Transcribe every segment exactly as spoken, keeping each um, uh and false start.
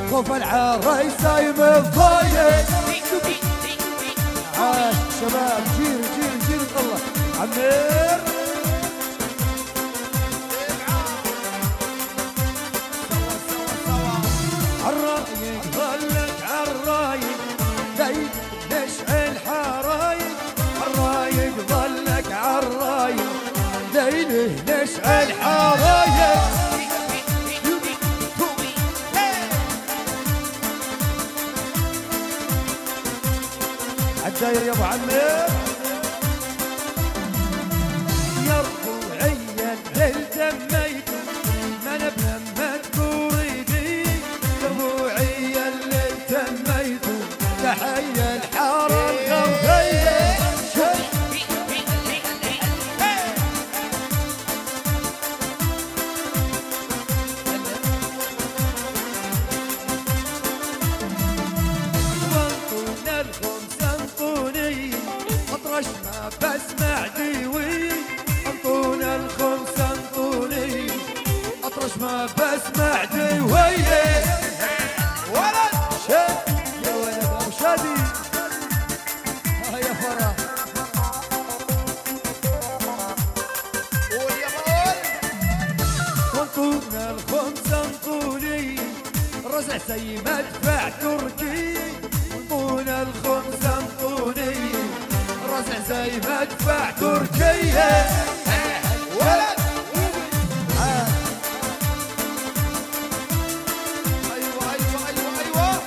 خوف العرايس سايم الضايق. عاش شباب جير جير جير الله عمير. عالرايق ظلك عالرايق ليل نشعل حرايق. عالرايق ظلك عالرايق ليل نشعل حرايق. عالداير يا ابو عمير. يا ربوعيا الليل دميتم ما نبهم مذكور يدي. يا ربوعيا الليل دميتم تحيا الحاره الخوفيه. اطرش ما بسمع ديوي. انطونا الخمس انطوني اطرش ما بسمع ديوي. ولد شد يا ولد ابو شادي. ها يا فرح قول يا بول. انطونا الخمس انطوني رزع زي مدفع تركي. انطونا الخمس انطوني رزع زي مدفع تركيا. ولد ايوه ايوه ايوه ايوه.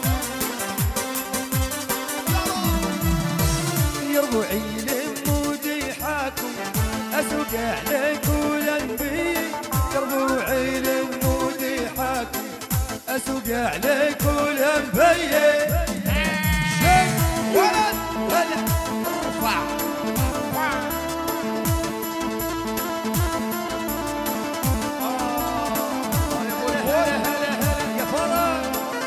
يربو عين مودي حاكم اسوق عليك ولنبي. يربو عين مودي حاكم اسوق عليك ولنبي. ولد ولد ارفع يا فرح.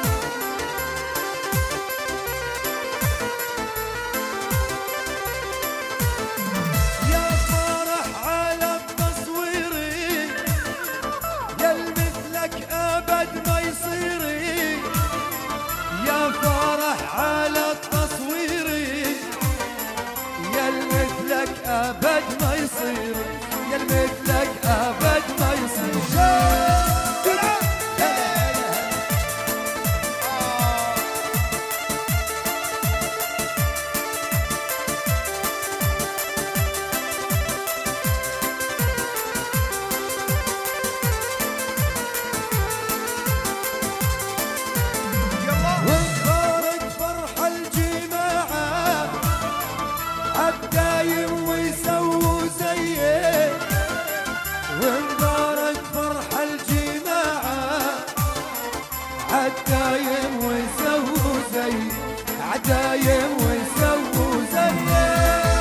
يا فرح على التصويري يا مثلك ابد ما يصيري. يا فرح على التصويري يا مثلك ابد ما يصير. يا مثلك ابد ما يصير. وانخارج فرح الجماعة عالدايم ويسووا زيه. وانخارج فرح الجماعة عالدايم ويسووا زيه. عالدايم ويسووا زيه.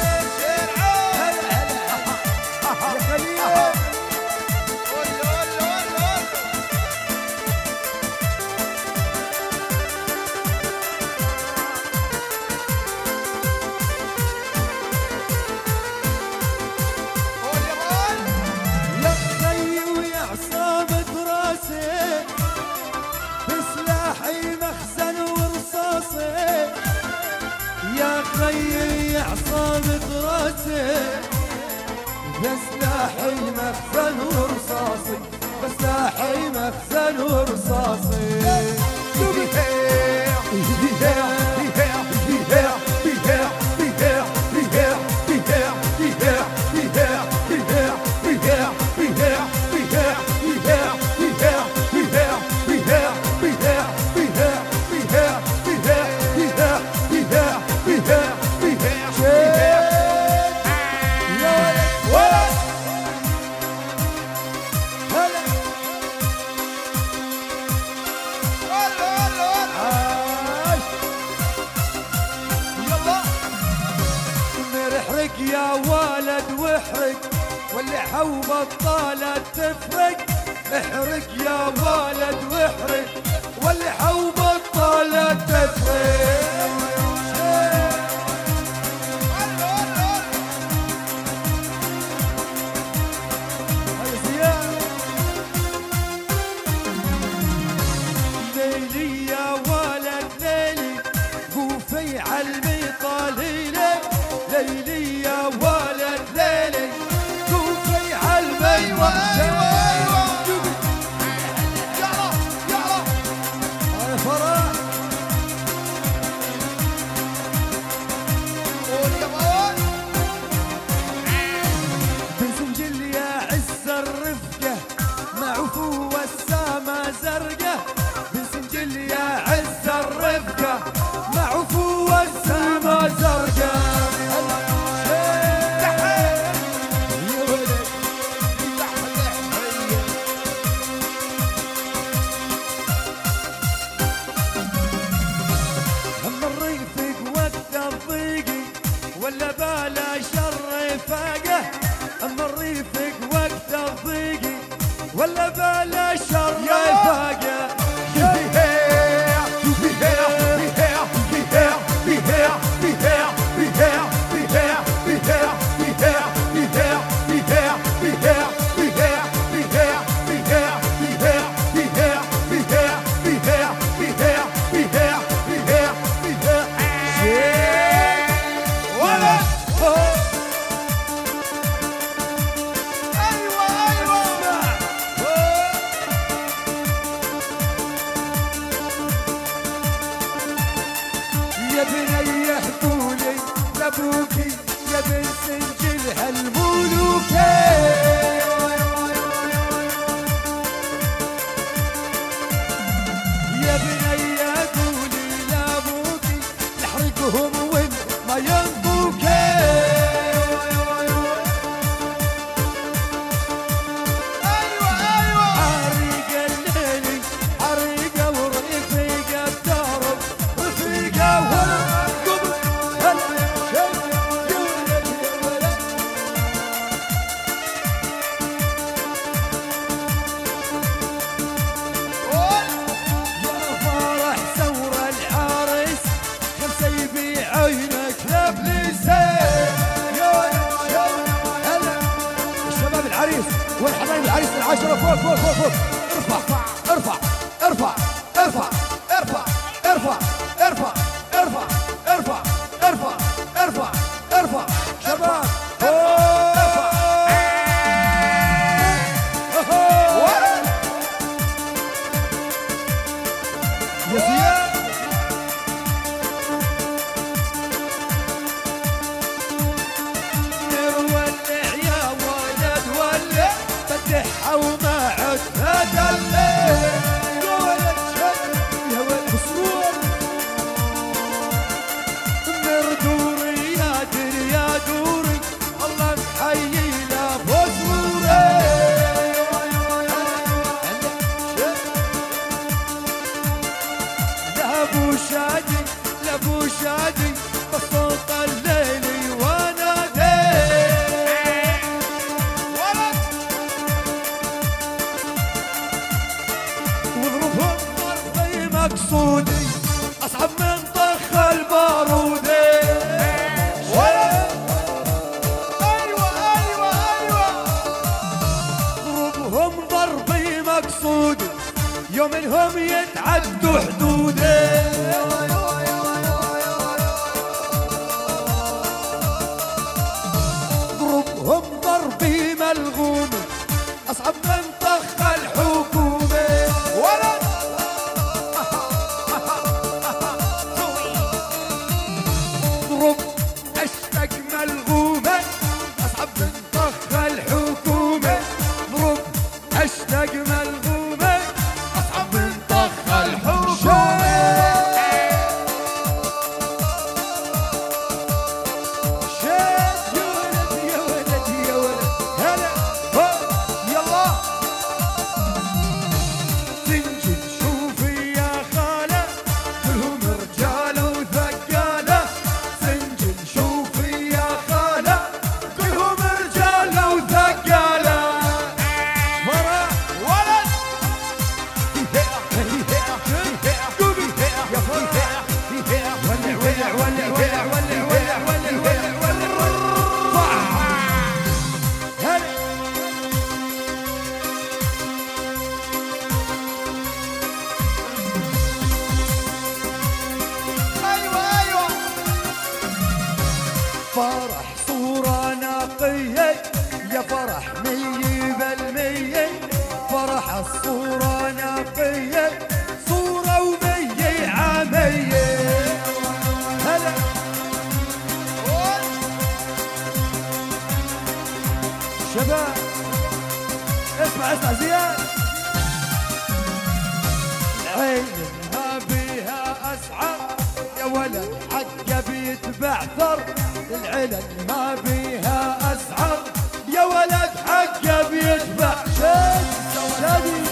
هلا هلا يا خليل. بسلاحي مخزن ورصاصي يا خيي عصابة راسي. بسلاحي مخزن ورصاصي بسلاحي مخزن ورصاصي. يا ولد واحرق واللي حوبة طالت تفرق. احرق يا ولد واحرق واللي حوبة طالت تفرق. ليلي يا ولد ليلي قوفي علمي طاليلي ليلي يا ولد ليلي قوفي علمي وحشي زرقة بسنجل يا عز الرفقة مع عفو السما زرقة هم الرفق وقت الضيقي ولا بلاش الرفاقة هم الرفق وقت الضيقي ولا بلاش الرفاقة يا بني يحبوني لابوكي يا بن سنجل هالملوكي يا بني يقولي لابوكي نحرقهم وين ما ينبوكي ايوه ايوه عريق الليلي عريقه ورفيقه الدرب والحبايب العريس العشرة فوق فوق فوق فوق ارفع ارفع ارفع ارفع ارفع ارفع ارفع ارفع ارفع ارفع ارفع ارفع شباب ارفع يا زياد وما عد هذا الليل يا ولد شد يا ولد مسرور من دوري يا دوري يا دوري الله محيي له بسروري لابو شادي لابو شادي بصوت الليل ونادي مقصودي أصعب من طخ البارودي أيوة أيوة أيوة ضربهم ضربي مقصودي يوم انهم يتعدوا حدودي ضربهم ضربي ملغومي أصعب من طخ الحكومة ولا اشتق ملغومة اصعب من طخ الحكومة ضرب اشتق ملغومة اصعب من طخ الحكومة اسمع اسمع زياد. العين ما فيها اسعار يا ولد حقه بيتبع ثر. العلل ما فيها اسعار يا ولد حقه بيتبع شد شدي.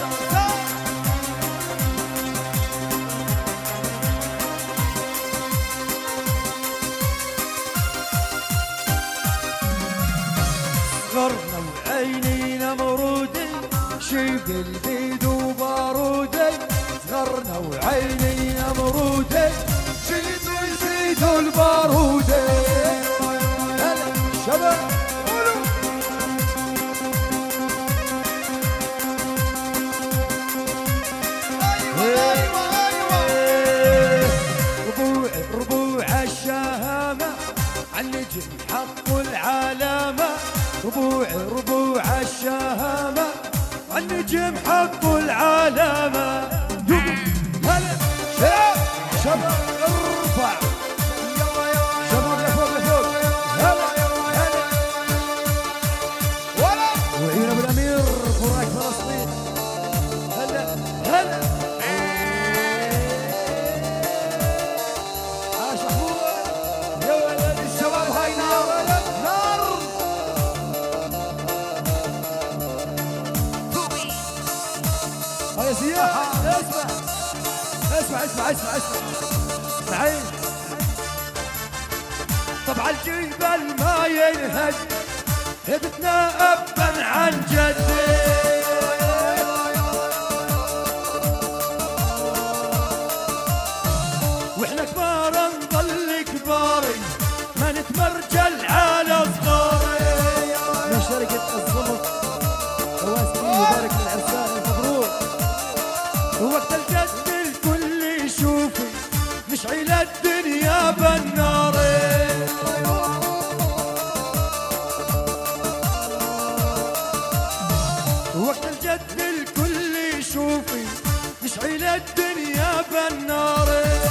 صغرنا وعينينا مرودي شيب البيد وبارودي. صغرنا وعينينا مرودي شيب البيد والبارودي. هلا شباب قولوا ايوه ايوه ايوه. ربوع ربوع الشهامه عالنجم حطوا العلامه. ربوع ربوع الشهامة عالنجم حطوا العلامة. هلا شباب شباب ارفع شباب يا فوق يا فوق. هلا هلا ولا وعيون ابو الامير فراق فلسطين. هلا هلا عاش اخويا يا ولد الشباب. هاي نار نار. يا سياحة اسمع اسمع اسمع اسمع اسمع اسمعين. طبع الجبل ما ينهد هبتنا ابا عن جدي. واحنا كبار نظل كباري ما نتمرجل على صغاري. من شركة الزمر رواسي مبارك للعرسان مبروك. وقت الجد الكل يشوفي نشعل الدنيا بالنار. وقت الجد الكل يشوفي نشعل الدنيا بالنار.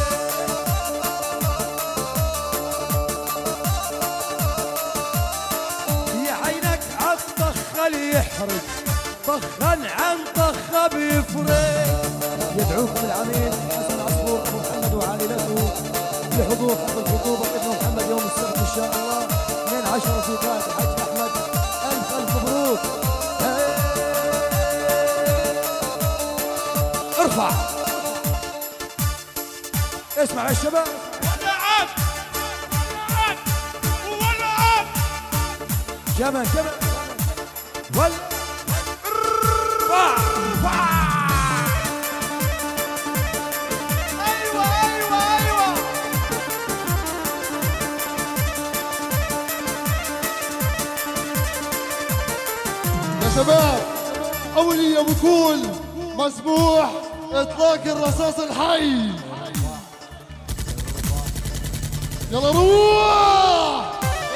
يا عينك عالطخة يحرق طخن عن طخة بيفرق. يدعوكم العميد حسن عصفور محمد وعائلته لحضور حفل الخطوبة ابن محمد يوم السبت ان شاء الله اثنين عشر في قاعة الحج احمد. الف الف مبروك. ارفع اسمع يا الشباب. ولعت ولعت ولعت كمان كمان ول ايوه ايوه ايوه. يا شباب أولية بكل مسموح إطلاق الرصاص الحي. يلا روح.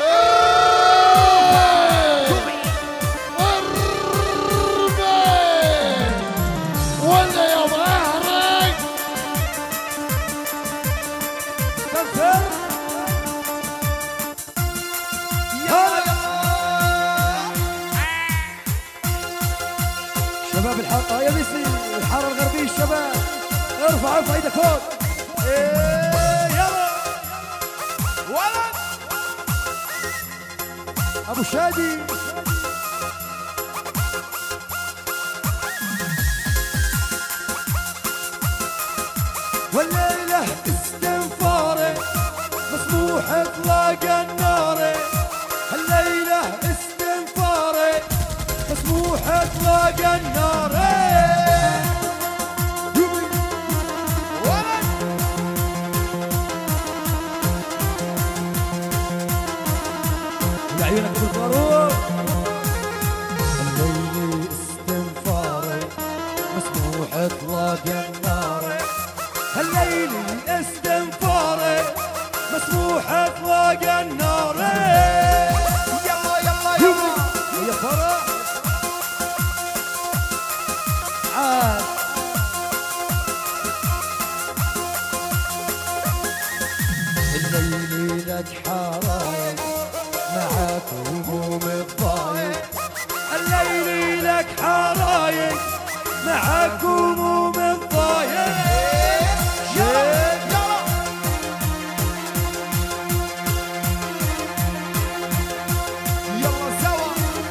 ولا يا بحرك كفر شباب الحاره يا بيسي الحاره الغربيه. الشباب ارفع ارفع ايدك فوق. ايه يلا ولد ابو شادي. والليله استنفاري مسموح اطلاق النار. الليله استنفاري مسموح اطلاق النار. ولد لعيونك بالبارود. الليل استنفاري مسموح اطلاق النار. الليل استنفاري مسموح اطلاق النار. يلا يلا يلا يا فرح عاد الليل لك حرايق معاك هموم الضايق. الليل لك حرايق ضايق معاكم ومتضايق يلا يلا يلا سوا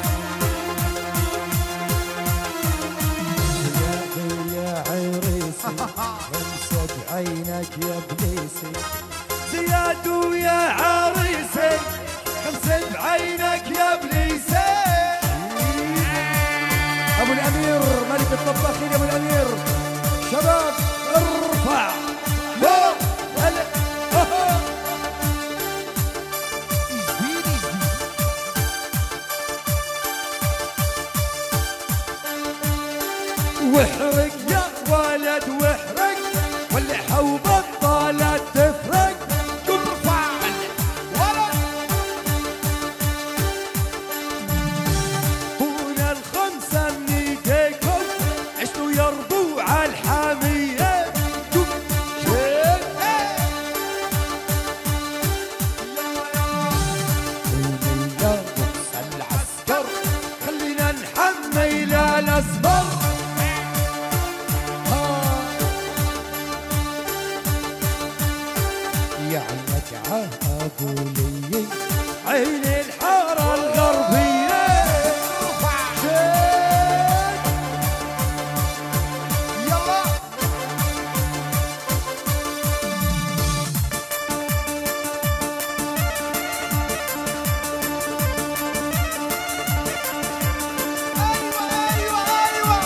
يا عريسي امسك عينك يا ابليسي زياد ويا عريسي خمسة بعينك يا ابليسي ابو الامير ملك الطباخين يا ابو الامير شباب ارفع يلا هلا واحرق يا ولد واحرق ولع وبطلت تفرق ارفع ولد طول الخمسة من ايديكم عشتوا يرضوا على الحامية شوف شيل يا بوكس العسكر خلينا نحمل الاسمر يا عينك عقولي عين الحارة الغربية شيل يلا ايوه ايوه ايوه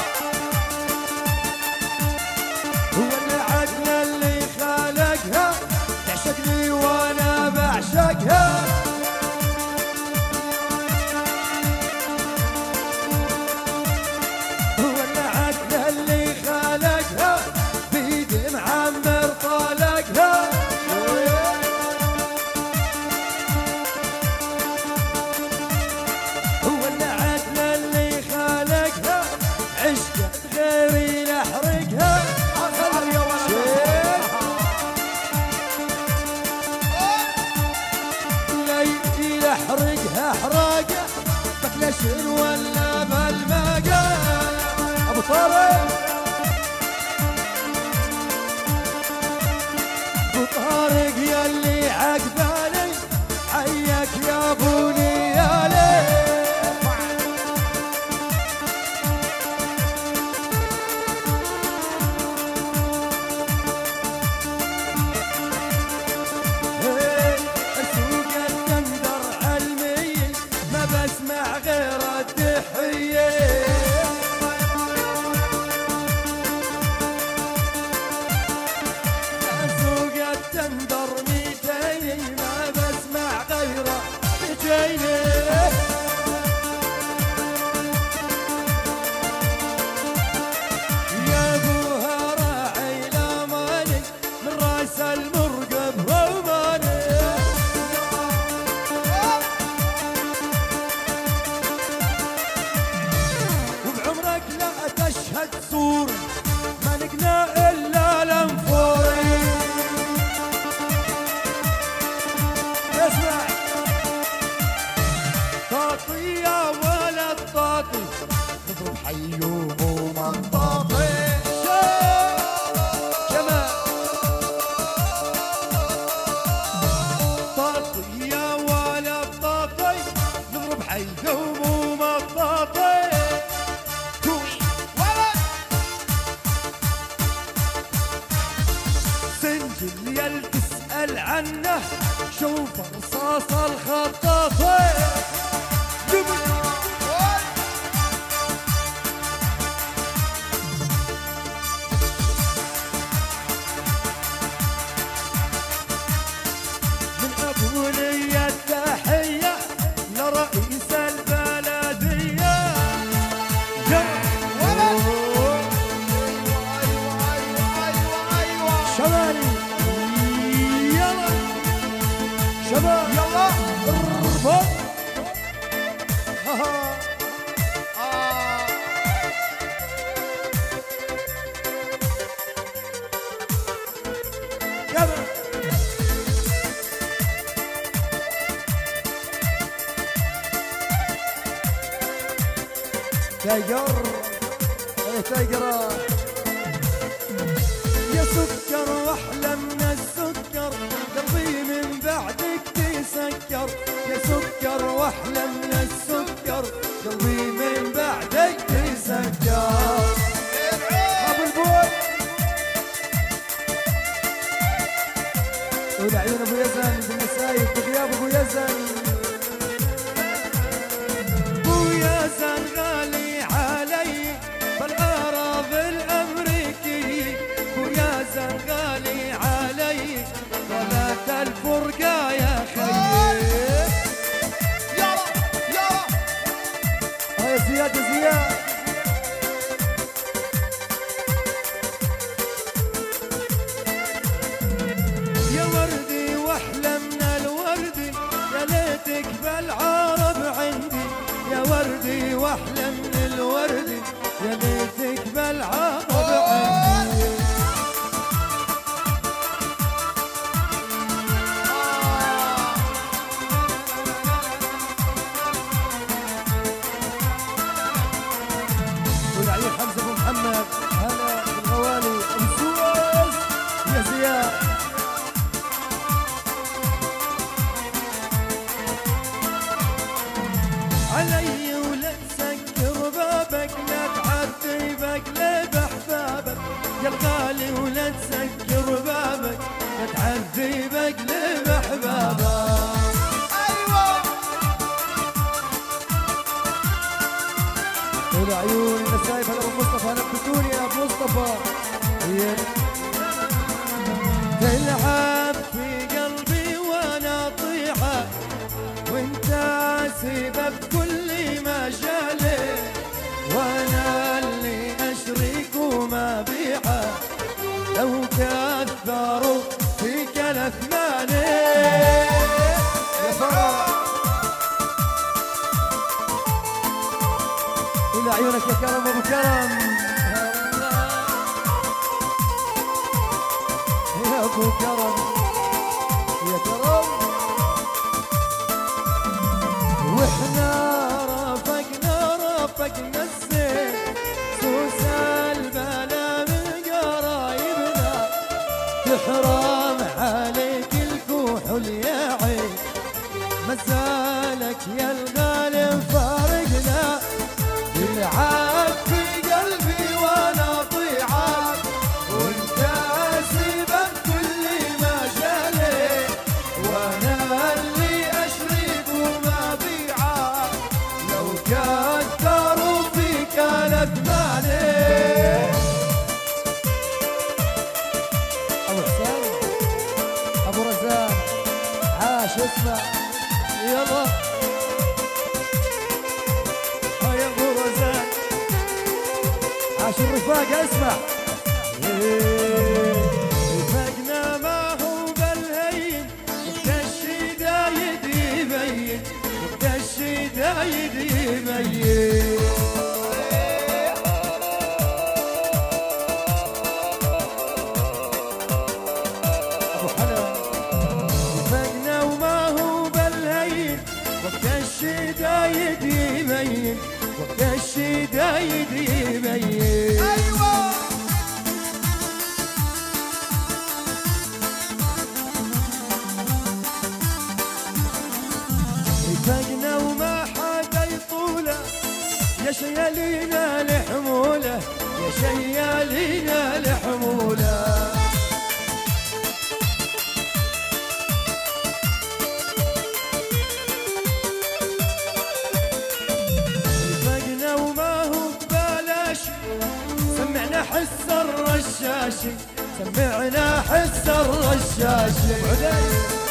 هو العدل اللي خلقها تعشقني وانا بعشقها هو العدل اللي خلقها بيد معمر طلقها هو العدل اللي خلقها عشقت غيري نحرقها شيل لي يحرقها حراقه بكلاشين ولا بالماقه ابو طارق ابو طارق يلي عقبالي حياك يا ابو نيالي سوق التندر علمي ما بسمع غير التحية سوق التندر ميتين ما بسمع غير ميتين يا ابوها راعي الاماني من راس المرقب روماني وبعمرك لا تشهد سور ما نقنا الا الانفوري اسمع طاطي يا ولد طاطي نضرب حيوم ومنطاطي كمان طاطي يا ولد طاطي نضرب حيوم ومنطاطي سنجل يل تسأل عنه شوف رصاص الخطاطي من أبوني التحية لرئيس البلدية يا شمالي يلا شباب يلا ارفض يلا تجر عليه تقرا يا سكر واحلى من السكر قلبي من بعدك تسكر يا سكر واحلى من السكر قلبي من بعدك تسكر ابو البول والعيون ابو يزن بالنسايب بغياب ابو يزن ابو يزن غالي علي بالعرب الامريكي ابو يزن غالي علي ظلت الفرقه يا خيي يلا يلا هاي زياد زياد يا وردي واحلى من الوردي يا ليتك بالعرب عندي يا وردي واحلى من الوردي يا ليتك بالعرب عندي والعيون حمزه ابو محمد هلا بالغوالي مسوس يا زياد علي ولا تسكر بابك لا تعذبك ليه بحبابك يا الغالي ولا تسكر بابك لا تعذبك ليه بحبابك ايوه والعيون النسايب هلا ابو مصطفى نبتوني يا ابو مصطفى تلعب في قلبي وانا طيحه وانت سبب كل مجالي وانا اللي اشريك وما بيعه لو كثروا فيك الاثماني يا فرح الى عيونك يا كرم ابو كرم يا ابو كرم يا كرم واحنا رافقنا رافقنا السيل سوس البلا من قرايبنا تحرم عليك الكحول يا عين مسالك يا الغالي فارقنا تلعب في قلبي وانا طيعك وانت سيبك كل ما جالي وانا اللي اشريك وما بيعك لو كثروا فيك الاثماني ابو حسين ابو رزان عاش اسمع يلا هاي ابو رزان عاش الرفاق اسمع رفاقنا ما هو بالهين وقت الشدايد يبين وقت الشدايد يبين ابو حلا رفاقنا وما هو بالهين وقت الشدايد يبين وقت الشدايد يبين ايوه رفقنا وما حدا يطوله يا شيالينا لحموله يا شيالينا لحموله رفقنا وما هو ببلاش سمعنا حس الرشاشي سمعنا حس الرشاشي